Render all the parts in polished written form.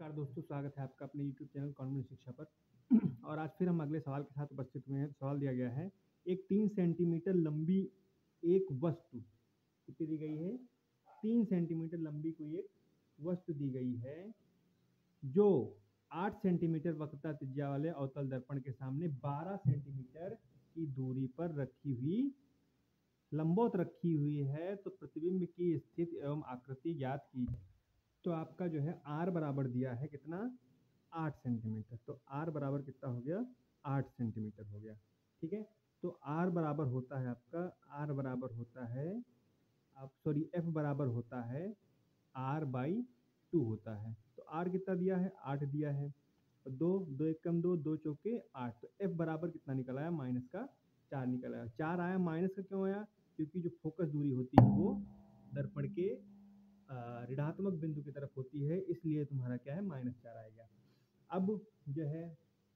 नमस्कार दोस्तों, स्वागत है आपका अपने YouTube चैनल कॉन्वेंट शिक्षा पर। और आज फिर हम अगले सवाल के साथ उपस्थित हुए हैं। सवाल दिया गया है, एक 3 सेंटीमीटर लंबी एक वस्तु कितनी दी गई है? 3 सेंटीमीटर लंबी कोई एक वस्तु दी गई है जो 8 सेंटीमीटर वक्रता त्रिज्या वाले अवतल दर्पण के सामने 12 सेंटीमीटर की दूरी पर लंबवत रखी हुई है। तो प्रतिबिंब की स्थिति एवं आकृति ज्ञात की। तो आपका जो है R बराबर दिया है कितना? 8 सेंटीमीटर। तो R बराबर कितना हो गया? 8 सेंटीमीटर हो गया। ठीक है, तो R बराबर होता है आपका, R बराबर होता है F बराबर होता है R/2 होता है। तो R कितना दिया है? 8 दिया है। तो 2 एक कम 2, 2 चौके 8। तो F बराबर कितना निकल आया? -4 निकल आया। 4 आया, माइनस का क्यों आया? क्योंकि जो फोकस दूरी होती है वो दर्पण के ऋणात्मक बिंदु की तरफ होती है, इसलिए तुम्हारा क्या है? -4 आएगा। अब जो है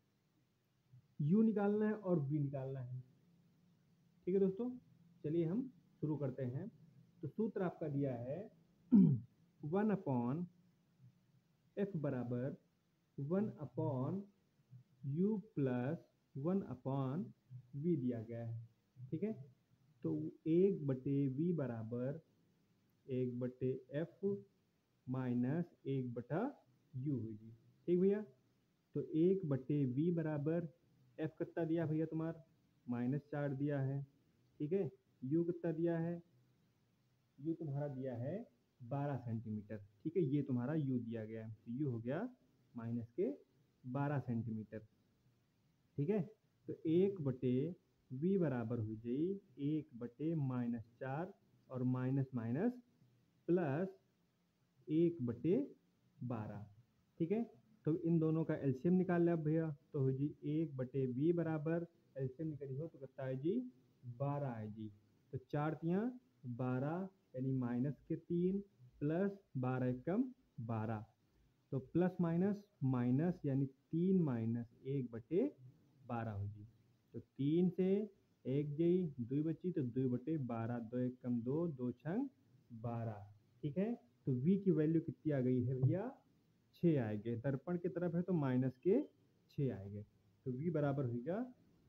U निकालना है और V निकालना है। ठीक है दोस्तों, चलिए हम शुरू करते हैं। तो सूत्र आपका दिया है 1/F बराबर 1/U प्लस 1/V दिया गया है। ठीक है, तो 1/V बराबर 1/F माइनस 1/U होगी। ठीक भैया, तो 1/V बराबर F कितना दिया भैया तुम्हारा? -4 दिया है। ठीक है, U कितना दिया है? U तुम्हारा दिया है 12 सेंटीमीटर। ठीक है, ये तुम्हारा U दिया गया है। तो U हो गया -12 सेंटीमीटर। ठीक है, तो 1/V बराबर हो जाई 1/-4 और माइनस माइनस प्लस 1/12। ठीक है, तो इन दोनों का एलसीएम निकाल लिया भैया। तो हो जी 1/V बराबर एलसीएम निकली हो तो कितना है जी? 12 है जी। तो 4 तियाँ 12 यानी -3 प्लस 12 एकम 12। तो प्लस माइनस माइनस यानी 3 माइनस 1/12 हो जी। तो 3 से 1 गई 2 बची, तो 2/12, 2 एकम 2, 2 छंग 12। ठीक है, तो V की वैल्यू कितनी आ गई है भैया? 6 आएंगे। दर्पण की तरफ है तो -6 आएंगे। तो V बराबर होगा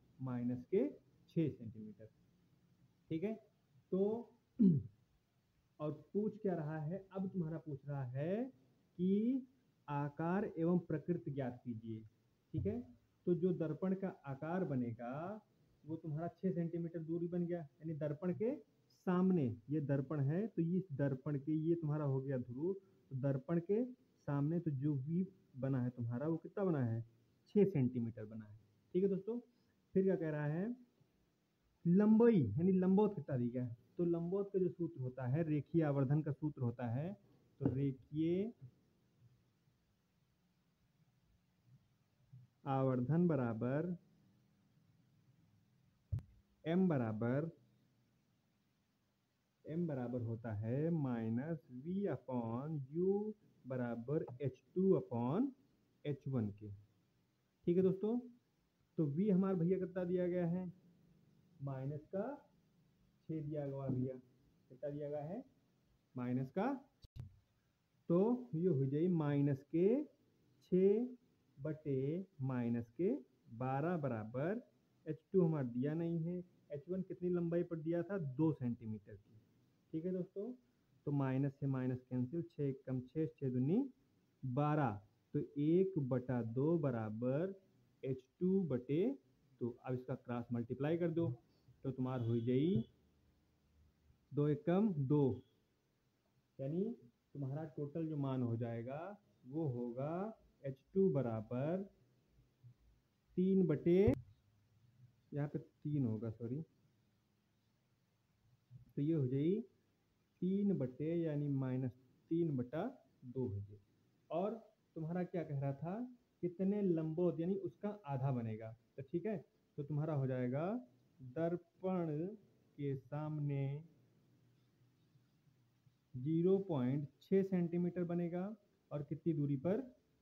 -6 सेंटीमीटर। ठीक है, तो और पूछ क्या रहा है? अब तुम्हारा पूछ रहा है कि आकार एवं प्रकृति ज्ञात कीजिए। ठीक है, तो जो दर्पण का आकार बनेगा वो तुम्हारा 6 सेंटीमीटर दूरी बन गया, यानी दर्पण के सामने ये दर्पण है, तो इस दर्पण के ये तुम्हारा हो गया ध्रुव। तो दर्पण के सामने तो जो V बना है तुम्हारा वो कितना बना है? 6 सेंटीमीटर बना है। ठीक है दोस्तों, फिर क्या कह रहा है? लंबाई यानी लंबवत कितना दी गया है? तो लंबवत का जो सूत्र होता है, रेखीय आवर्धन का सूत्र होता है। तो रेखीय आवर्धन बराबर m बराबर होता है -V/U बराबर H2/H1 के। ठीक है दोस्तों, तो V हमारा भैया कितना दिया गया है? -6 दिया गया भैया। कितना दिया गया है? -6। तो ये हो जाए -6/-12 बराबर H2 हमारा दिया नहीं है। H1 कितनी लंबाई पर दिया था? 2 सेंटीमीटर की। ठीक है दोस्तों, तो माइनस से माइनस कैंसिल, 6 कम 6, 6 दूनी 12। तो 1/2 बराबर H2/2। अब इसका क्रॉस मल्टीप्लाई कर दो तो तुम्हारा हो जाई 2 एकम 2, यानी तुम्हारा टोटल जो मान हो जाएगा वो होगा H2 बराबर 3/, यहाँ पे 3 होगा सॉरी, तो ये हो जाएगी 3/, यानी -3/2 हो जाएगी। और तुम्हारा क्या कह रहा था? कितने लंबवत, यानी उसका आधा बनेगा। तो ठीक है, तो तुम्हारा हो जाएगा दर्पण के सामने 0.6 सेंटीमीटर बनेगा और कितनी दूरी पर?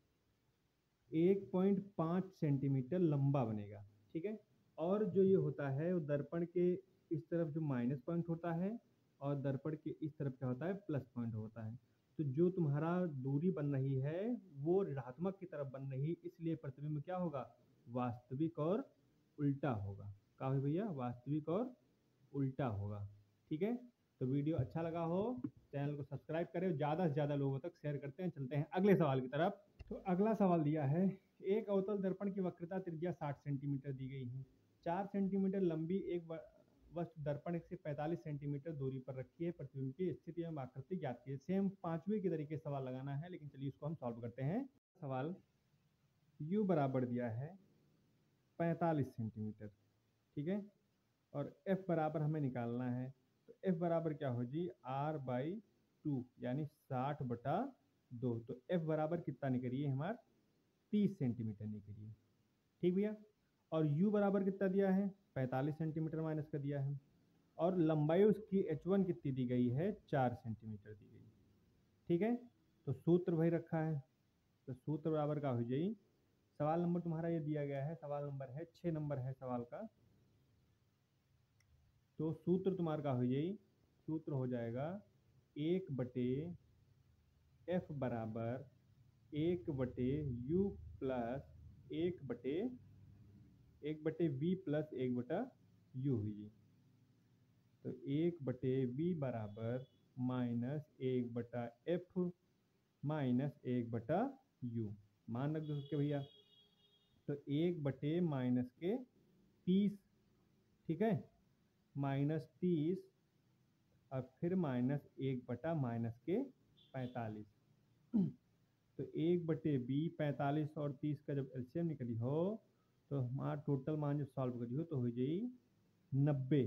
1.5 सेंटीमीटर लंबा बनेगा। ठीक है, और जो ये होता है वो दर्पण के इस तरफ जो माइनस पॉइंट होता है और दर्पण के इस तरफ क्या होता है? प्लस पॉइंट होता है। तो जो तुम्हारा दूरी बन रही है वो ऋणात्मक की तरफ बन रही है, इसलिए प्रतिबिंब क्या होगा, वास्तविक और उल्टा होगा। क्या हो भैया, वास्तविक और उल्टा होगा। ठीक है, तो वीडियो अच्छा लगा हो चैनल को सब्सक्राइब करें, ज़्यादा से ज़्यादा लोगों तक शेयर करते हैं। चलते हैं अगले सवाल की तरफ। तो अगला सवाल दिया है, एक अवतल दर्पण की वक्रता त्रिज्या 60 सेंटीमीटर दी गई है। 4 सेंटीमीटर लंबी एक वस्तु दर्पण से 45 सेंटीमीटर दूरी पर रखी है, प्रतिबिंब की स्थिति एवं आकृति ज्ञात कीजिए। सेम पांचवें के तरीके सवाल लगाना है, लेकिन चलिए इसको हम सॉल्व करते हैं। सवाल u बराबर दिया है 45 सेंटीमीटर, ठीक है, और f बराबर हमें निकालना है। तो f बराबर क्या हो जी, r/2 यानी 60/2। तो f बराबर कितना निकलिए हमारा 30 सेंटीमीटर निकलिए। ठीक भैया, और u बराबर कितना दिया है, 45 सेंटीमीटर माइनस का दिया है, और लंबाई उसकी h1 कितनी दी गई है, 4 सेंटीमीटर दी गई। ठीक है, तो सूत्र वही रखा है। तो सूत्र बराबर का हो जाए, सवाल नंबर तुम्हारा ये दिया गया है, सवाल नंबर है 6 नंबर है सवाल का। तो सूत्र तुम्हारा का हो जाए, सूत्र हो जाएगा 1/f बराबर 1/u plus 1/v plus 1/u हुई। तो 1/v बराबर -1/f माइनस 1/u मान रख दो सबके भैया। तो 1/-30, ठीक है, -30 और फिर -1/-45। तो 1/20 45 और 30 का जब एलसीएम निकली हो तो हमारा टोटल मान जब सॉल्व करी हो तो हो जाए 90।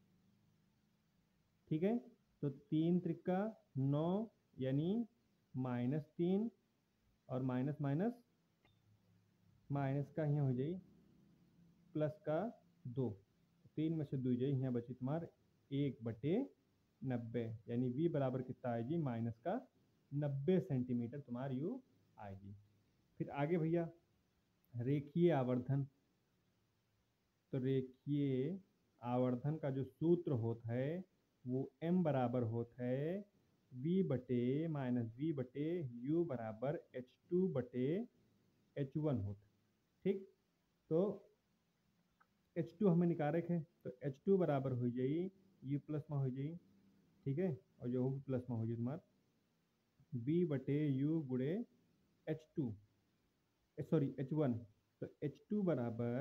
ठीक है, तो 3 त्रिका 9 यानी -3 और माइनस माइनस माइनस का यहाँ हो जाए प्लस का 2। 3 में से 2 जाए, यहाँ बची तुम्हार 1/90 यानी v बराबर कितना आएगी, माइनस का 90 सेंटीमीटर तुम्हारी यू आएगी। फिर आगे भैया रेखीय आवर्धन। तो रेखीय आवर्धन का जो सूत्र होता है वो m बराबर होता है v/-v/u बराबर h2/h1 होता है। ठीक, तो h2 हमें निकालक है, तो h2 बराबर हो जाए u प्लस में हो जाए, ठीक है, और जो होगी प्लस में हो जाए तुम्हारा v/u गुणे h2 सॉरी h1। तो h2 बराबर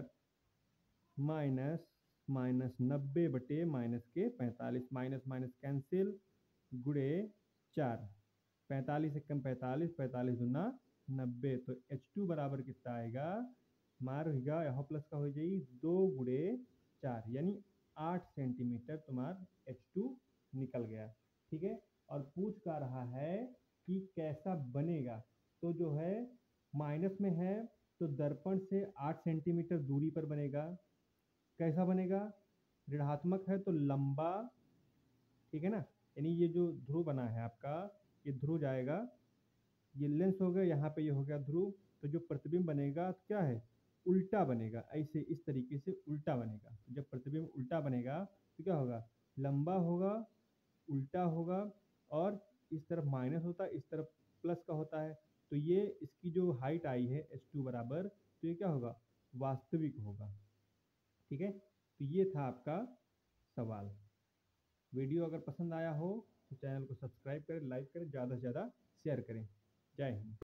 -90/-45 माइनस माइनस कैंसिल गुणे 4। 45 एक कम 45, 45 दूना 90। तो h2 बराबर कितना आएगा, मार होगा यहाँ प्लस का हो जाए 2 गुणे 4 यानी 8 सेंटीमीटर तुम्हारा h2 निकल गया। ठीक है, और पूछ का रहा है कि कैसा बनेगा। तो जो है माइनस में है तो दर्पण से 8 सेंटीमीटर दूरी पर बनेगा। कैसा बनेगा, ऋणात्मक है तो लंबा, ठीक है ना, यानी ये जो ध्रुव बना है आपका, ये ध्रुव जाएगा, ये लेंस हो गया, यहाँ पे ये हो गया ध्रुव। तो जो प्रतिबिंब बनेगा तो क्या है, उल्टा बनेगा, ऐसे इस तरीके से उल्टा बनेगा। तो जब प्रतिबिंब उल्टा बनेगा तो क्या होगा, लंबा होगा, उल्टा होगा, और इस तरफ माइनस होता है, इस तरफ प्लस का होता है। तो ये इसकी जो हाइट आई है h2 बराबर, तो ये क्या होगा, वास्तविक होगा। ठीक है, तो ये था आपका सवाल। वीडियो अगर पसंद आया हो तो चैनल को सब्सक्राइब करें, लाइक करें, ज़्यादा से ज़्यादा शेयर करें। जय हिंद।